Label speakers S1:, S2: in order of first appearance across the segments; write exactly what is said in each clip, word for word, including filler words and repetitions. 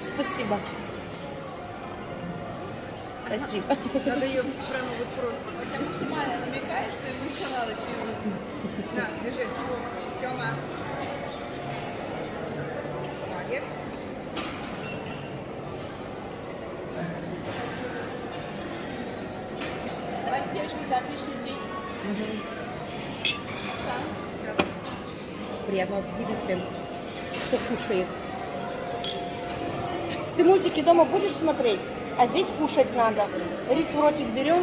S1: Спасибо. Спасибо.
S2: Надо ее прямо вот просто.
S3: Вот я максимально намекаю, что ему еще надо чего-нибудь.
S2: На, держи. Тёма. Молодец.
S3: Давайте, девочки, за отличный день.
S1: Угу.
S3: Оксана.
S1: Приятного аппетита всем, кто кушает. Ты мультики дома будешь смотреть? А здесь кушать надо. Рис в ротик берем.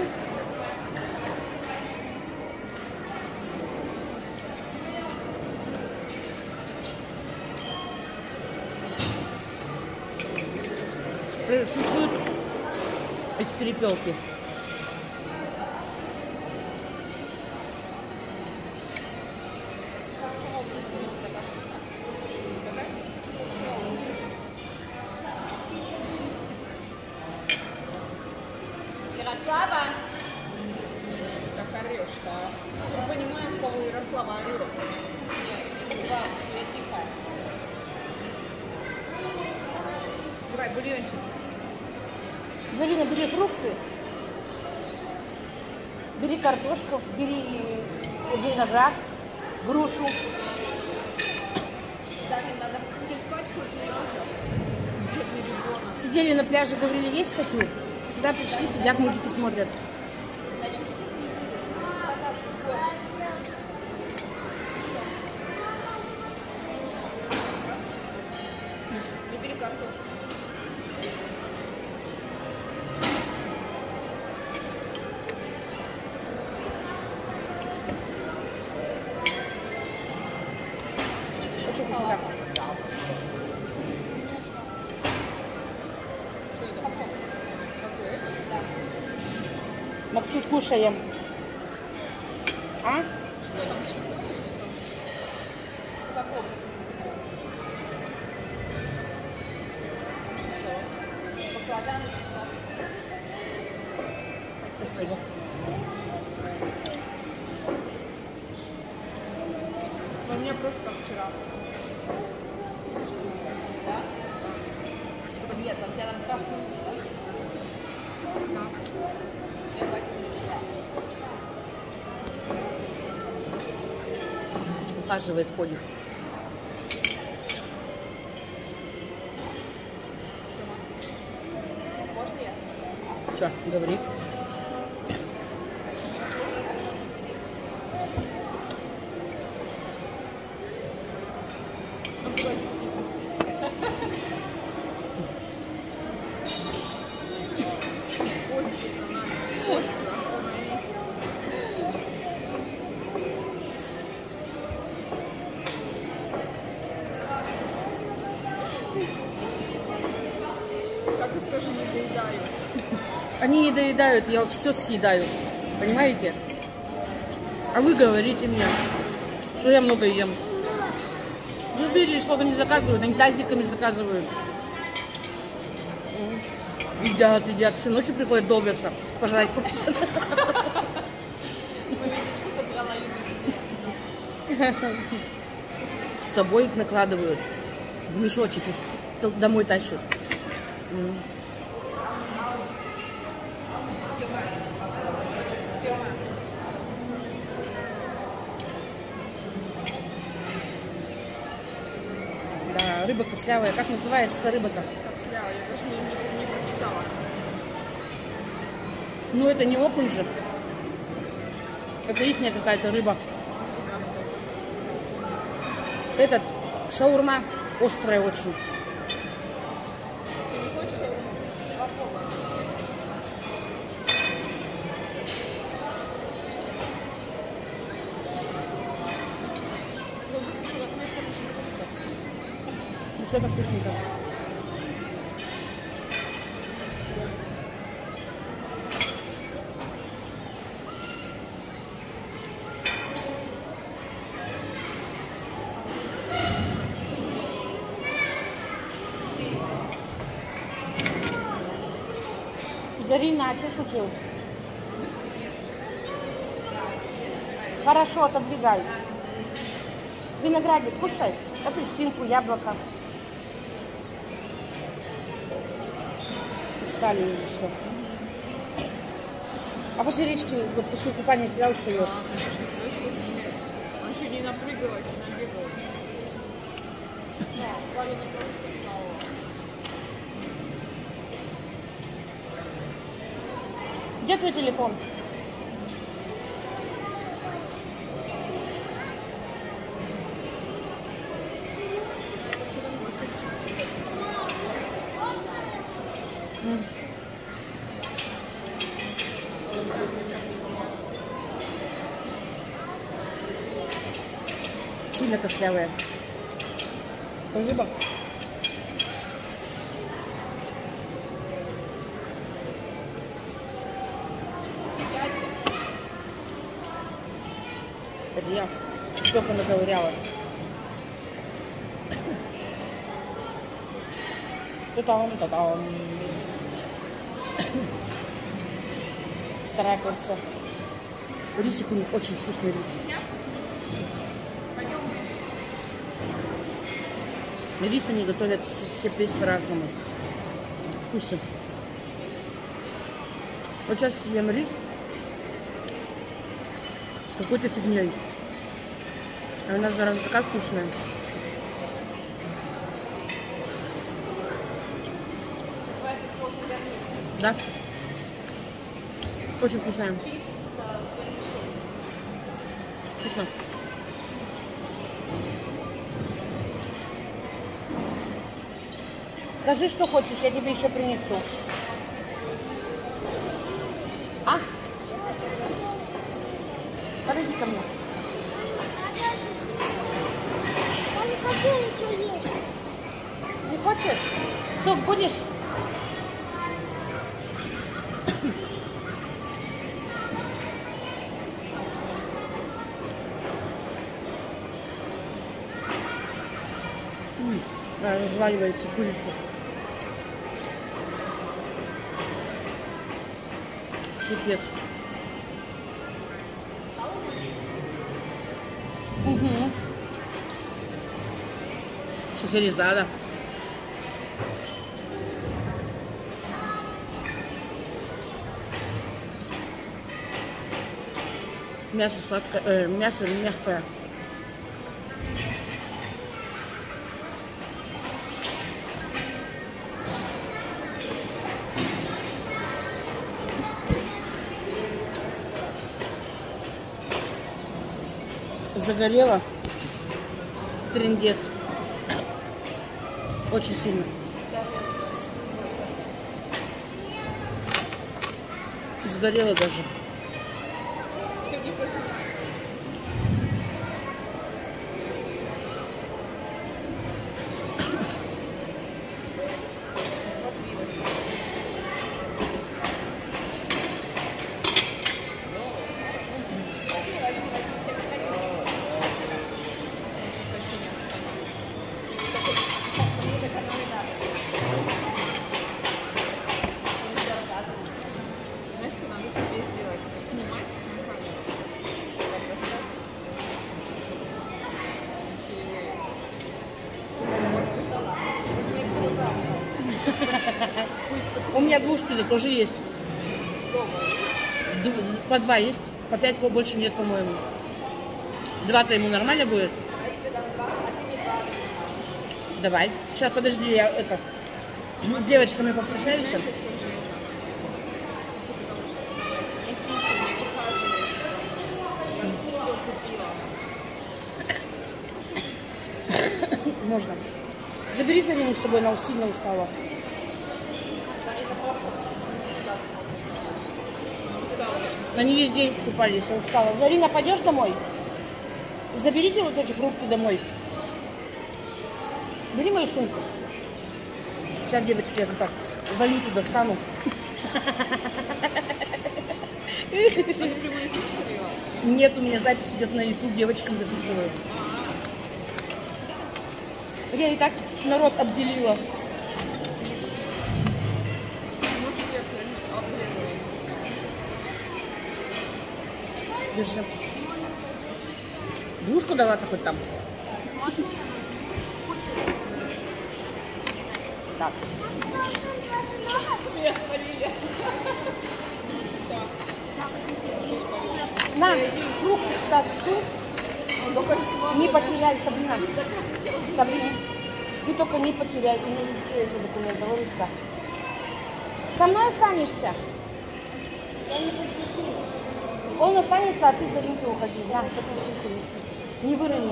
S1: Шашлык из перепелки.
S3: Ярослава.
S2: Так орешь-то. Мы понимаем, кого Ярослава орет.
S3: Нет, два, я тихо.
S2: Давай, бульончик.
S1: Зарина, бери фрукты, бери картошку, бери виноград, грушу.
S3: Зарин, надо.
S2: Ты спать хочешь, да? Бедный ребенок.
S1: Сидели на пляже, говорили, есть хочу. Сюда пришли, сидят, мультики смотрят.
S3: Значит, сил не будет. Кататься с горы.
S2: Не бери картошку.
S1: Очень вкусно.
S2: Что это? Какой это?
S3: Да.
S1: Максут, кушаем. А?
S2: Что там, чеснок или что?
S3: Попробуй. Баклажан и чеснок.
S1: Спасибо.
S2: Но у меня просто как вчера.
S3: Да? Только нет, там тебя там красный лук, да?
S2: Да.
S3: Я пойду сюда.
S1: Ухаживает, ходит.
S3: Можно я?
S1: Че, говори.
S2: Кости, Настя, кости, остановись. Так и скажи, не доедаю.
S1: Они не доедают, я все съедаю. Понимаете? А вы говорите мне, что я много ем. Вы видели, что они заказывают, они тазиками заказывают. Едят, едят, всю ночью приходят, долбятся, пожрать просто.
S3: Мы видим, что собрала еду.
S1: С собой накладывают в мешочек и домой тащат.
S3: Тёма.
S1: Да, рыба кислявая. Как называется эта рыба-то?
S2: Косля, я даже не, не, не прочитала.
S1: Ну, это не окунь же. Это ихняя какая-то рыба. Этот, шаурма, острая очень.
S2: Ты не хочешь шаурму?
S3: Я попробую.
S2: Ну, выключила от места.
S1: Ну, что-то вкусненько. Зарина, а что случилось? Хорошо, отодвигай. Виноградик, кушай. Апельсинку, яблоко. Устали уже все. А после речки, вот после купания всегда устаешь.
S2: Он еще не напрыгалась, не набегалась.
S1: Где твой телефон? М. Сильно костлявая. Рыба. Это я столько наковыряла. Та-там, та-там. Вторая порция. Рисик у них очень вкусный рис. Рис они готовят все весь по-разному. Вкусно. Вот сейчас съем рис с какой-то фигней. А у нас зараза такая вкусная.
S3: Называется сложный гарнир.
S1: Да? Очень вкусная.
S3: Рис с вермишелью.
S1: Вкусно. Скажи, что хочешь, я тебе еще принесу. А? Подойди ко мне.
S4: Я не хочу ничего есть.
S1: Не хочешь? Сок будешь? М, а, разваливается курица. Пипец. Угу. Шахерезада. Мясо сладкое, э, мясо мягкое. Загорела. Трындец. Очень сильно. Сгорела даже.
S2: Сегодня после
S3: Задвилась. Возьми, возьми, возьми, тебе пригодится. Спасибо. Мне так оно и надо. Он все отказывается.
S2: знаешь, что надо тебе сделать? Снимать на камеру. Так достать.
S3: Я ждала. Пусть мне все утро осталось.
S1: У меня двушки-то тоже есть.
S3: Дома.
S1: Д- по два есть, по пять побольше нет, по-моему. Два-то ему нормально будет?
S3: А я тебе дам два, а ты мне два.
S1: Давай. Сейчас, подожди, я это с девочками попрощаюсь.
S2: Знаешь, я скажу это? Потому что давайте, несите, не ухаживайте. Я все купила.
S1: Можно. Забери Зарину с собой, она сильно устала.
S3: Даже это просто не туда смотрит.
S1: Они весь день купались, я устала. Зарина, пойдешь домой? Заберите вот эти фрукты домой. Бери мою сумку. Сейчас, девочки, я тут так валюту достану. Нет, у меня запись идет на YouTube, девочкам записываю. Я и так народ обделила. Держи. Двушку дала-то хоть там. Так.
S3: Меня свалили.
S1: На, фрукты, да, тут. Не потеряй, Сабрина. Сабрина, ты только не потеряй, ты не неси эти документы, Лариска. Со мной останешься?
S4: Я не буду пить.
S1: Он останется, а ты за Ринкой уходи. На, потом сумку неси. Не вырони.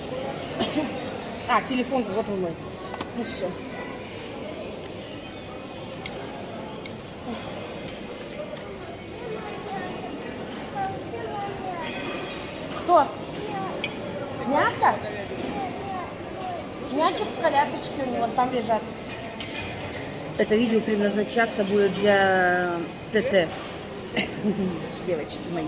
S1: А, телефон, вот он мой. Ну все. Кто? Мясо? Мячик в колясочке у него там лежат. Это видео предназначаться будет для ТТ. Девочки мои.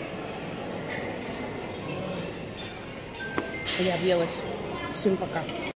S1: Я объелась. Всем пока.